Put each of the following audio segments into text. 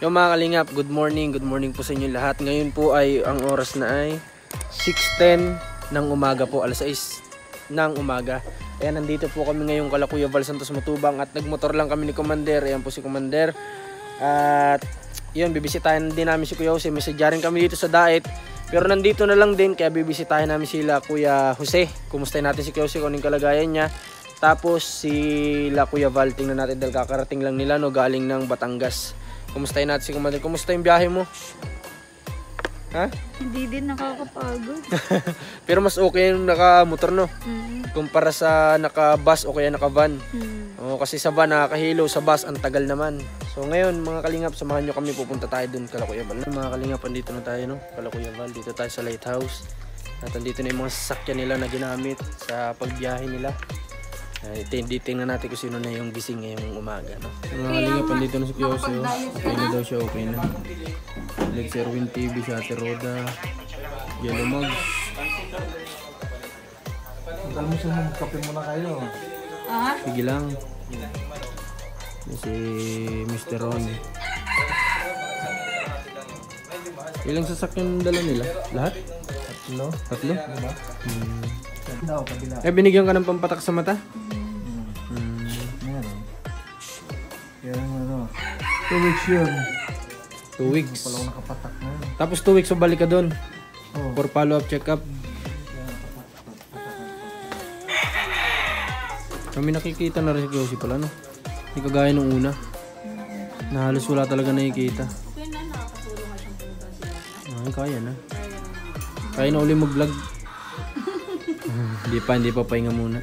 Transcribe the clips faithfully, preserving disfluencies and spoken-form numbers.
Yung mga kalingap, good morning, good morning po sa inyo lahat. Ngayon po ay ang oras na ay six ten ng umaga po, alas sais ng umaga. Ayan, nandito po kami ngayong kala Kuya Val Santos Matubang at nagmotor lang kami ni Commander. Ayan po si Commander. At yun, bibisitahin din namin si Kuya Jose. Mesadyarin kami dito sa Daet. Pero nandito na lang din, kaya bibisitahin namin sila Kuya Jose. Kumustahin natin si Kuya Jose kung anong kalagayan niya. Tapos sila Kuya Val, tingnan natin dahil kakarating lang nila no, galing ng Batangas. Kumustahin natin si Commander. Kumusta yung biyahe mo? Ha? Hindi din nakakapagod. Pero mas okay yung naka-motor no? Mm. Kumpara sa naka-bus o kaya naka-van. Mm. O, kasi sa van nakakahilo, sa bus ang tagal naman. So ngayon mga kalingap, samahan nyo kami, pupunta tayo dun kala Kuya Val. Mga kalingap, andito na tayo no? Kala Kuya Val, dito tayo sa lighthouse. At andito na yung mga sasakyan nila na ginamit sa pagbiyahe nila. Uh, tingnan natin kung sino na yung gising ngayong umaga no? Mga kalingap, andito na si Kuya Jose. Okay na daw siya, okay na. Lex Erwin T V, Shatter Roda, Yellow Mugs. Alam mo siya, kape muna kayo. Ah? Sige lang. Si Mister Ron. Ilang sasakyan dala nila? Lahat? Tatlo? Tatlo? Diba? Hmm. Kabila o kabila? Eh, binigyan ka ng pampatak sa mata? Hmm. Hmm. Meron. Kaya ano, two weeks yun. Two weeks. Pala ako nakapatak na yun. Tapos two weeks so balik ka doon. Oh. For follow-up check-up. Kami nakikita na rin si Josie pala no? Hindi kagaya nung una. Na halos wala talaga nakikita. Kaya na nakakatulong nga siyang punta sila. Ay, kaya na. Kaya na uli mag-vlog. Hindi pa, hindi pa pahinga muna.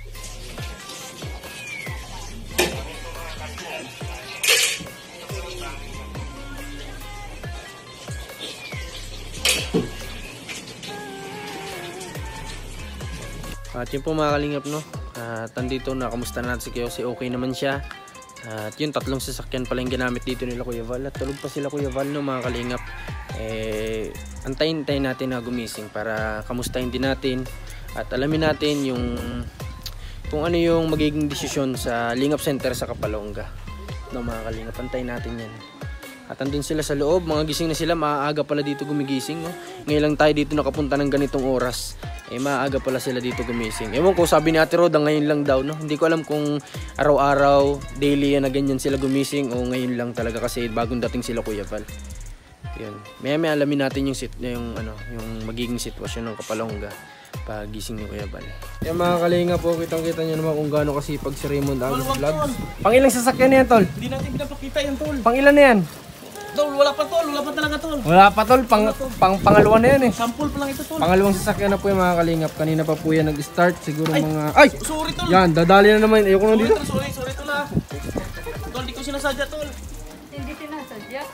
At yun po mga kalingap no. At andito na, kamusta na natin si Kuya Jose, okay naman siya. At yun, tatlong sasakyan pala yung ginamit dito nila Kuya Val. At tulog pa sila Kuya Val no mga kalingap. Eh, antayin-antayin natin na gumising para kamustahin din natin. At alamin natin yung kung ano yung magiging desisyon sa Lingap Center sa Kapalonga. No mga kalingap, antayin natin yan. At andun sila sa loob, mga gising na sila, maaga pala dito gumigising. No? Ngayon lang tayo dito nakapunta ng ganitong oras. Eh maaga pala sila dito gumising. Ewan ko, sabi ni Ate Roda ngayon lang daw. No? Hindi ko alam kung araw-araw, daily na ganyan sila gumising o ngayon lang talaga kasi bagong dating sila Kuya Val. Yun. May may alamin natin yung, sit, yung, ano, yung magiging sitwasyon ng Kapalonga pagising ni Kuya Val. Yung mga kalinga po, kitang-kita nyo naman kung gaano kasipag si Raymond Agus Vlogs. Pangilang sasakyan na yan, Tol? Hindi natin pinapakita yan, Tol. Pangilan na yan? Tol, wala pa, Tol. Wala pa talaga, Tol. Wala pa, Tol. Pang, pang, pangalawa na yan eh. Sample pa lang ito, Tol. Pangalawang sasakyan na po yung mga kalingap. Kanina pa po yan nag-start. Siguro mga... Ay! Sorry, Tol. Yan, dadali na naman. Ayoko na dito. Sorry, sorry, Tol, ah. Tol, di ko sinasadya, Tol. Hindi sinasadya.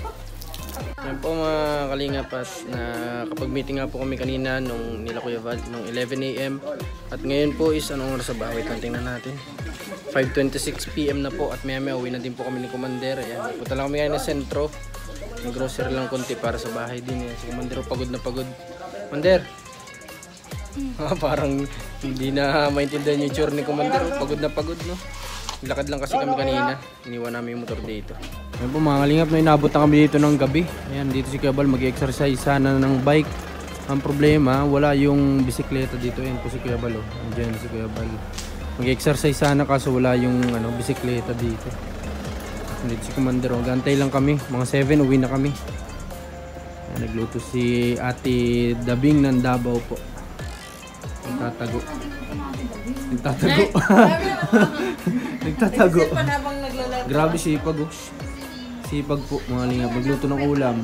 Yan po mga kalingap at na kapag meeting nga po kami kanina nung nila Kuya Val nung eleven A M at ngayon po is anong oras sa bahay, tingnan natin, five twenty-six P M na po at maya maya uwi na din po kami ni Commander. Ayan, punta lang kami ngayon na sentro, ng grocery lang konti para sa bahay din. Ayan, si Commander pagod na pagod. Commander, ah, parang hindi na maintindihan yung tsura ni Commander, pagod na pagod no. Lakad lang kasi kami kanina, iniwan namin yung motor dito. Ayan po mga kalingap, na inabot na kami dito ng gabi. Ayan, dito si Kuya Val mag-exercise sana ng bike. Ang problema, wala yung bisikleta dito. Ayan po si Kuya Val, oh. Andiyan si Kuya Val. Mag-exercise sana kaso wala yung ano, bisikleta dito. Dito si Commander, oh. Gantay lang kami, mga seven uwi na kami. Ayan, nagluto si Ate Dabing ng Davao po. Nagtatago. Nagtatago. Nagtatago. Grabe sipag oh. Sipag po mga lingap. Magluto ng ulam.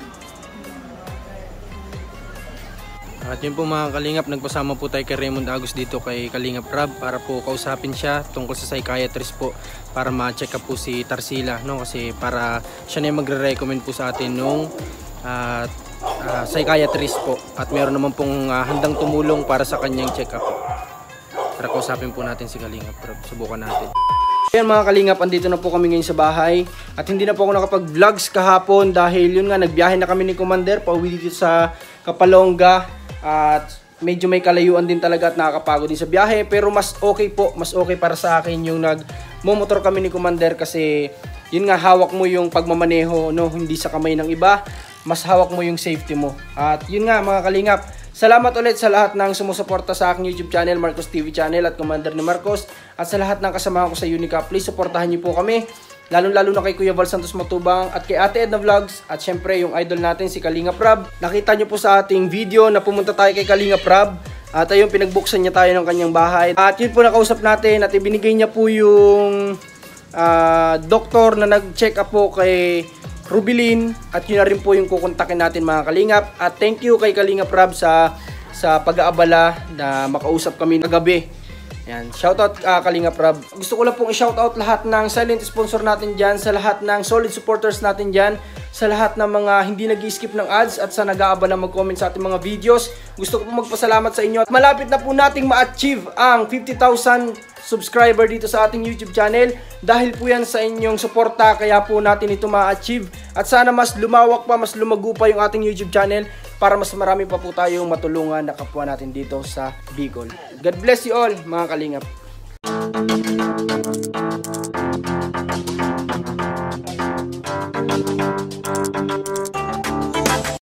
At yun po mga kalingap, nagpasama po tayo kay Raymond Agus dito kay Kalingap Rab para po kausapin siya tungkol sa psychiatrist po para ma-check up po si Tarsila no? Kasi para siya na yung magre-recommend po sa atin nung uh, uh, psychiatrist po at meron naman pong uh, handang tumulong para sa kanyang check up. Tara kausapin po natin si Kalingap Rab. Subukan natin. Ayan mga kalingap, andito na po kami ngayon sa bahay at hindi na po ako nakapag-vlogs kahapon dahil yun nga, nagbiyahe na kami ni Commander pauwi dito sa Kapalonga at medyo may kalayuan din talaga at nakakapagod din sa biyahe, pero mas okay po, mas okay para sa akin yung nagmomotor kami ni Commander kasi yun nga, hawak mo yung pagmamaneho, no, hindi sa kamay ng iba, mas hawak mo yung safety mo. At yun nga mga kalingap, salamat ulit sa lahat ng sumusuporta sa aking YouTube channel, Marcos T V channel at Commander ni Marcos, at sa lahat ng kasama ko sa Unicap. Please supportahan niyo po kami, lalong-lalo na kay Kuya Val Santos Matubang at kay Ate Edna Vlogs, at syempre yung idol natin si Kalingap Rab. Nakita niyo po sa ating video na pumunta tayo kay Kalingap Rab at ayun, pinagbuksan niya tayo ng kanyang bahay. At yun po, nakausap natin at ibinigay niya po yung uh, doktor na nag-check up po kay Rubilin, at yun na rin po yung kukontakin natin mga Kalingap. At thank you kay Kalingap Rab sa sa pag-aabala na makausap kami kagabi. Yan, shoutout uh, Kalingap Rab. Gusto ko lang pong i-shoutout lahat ng silent sponsor natin dyan, sa lahat ng solid supporters natin dyan, sa lahat ng mga hindi nag-skip ng ads at sa nag-aabala mag-comment sa ating mga videos. Gusto ko po magpasalamat sa inyo at malapit na po nating ma-achieve ang fifty thousand subscriber dito sa ating YouTube channel. Dahil po yan sa inyong suporta, kaya po natin ito ma-achieve. At sana mas lumawak pa, mas lumago pa yung ating YouTube channel para mas marami pa po tayong matulungan na kapwa natin dito sa Bicol. God bless you all mga Kalingap.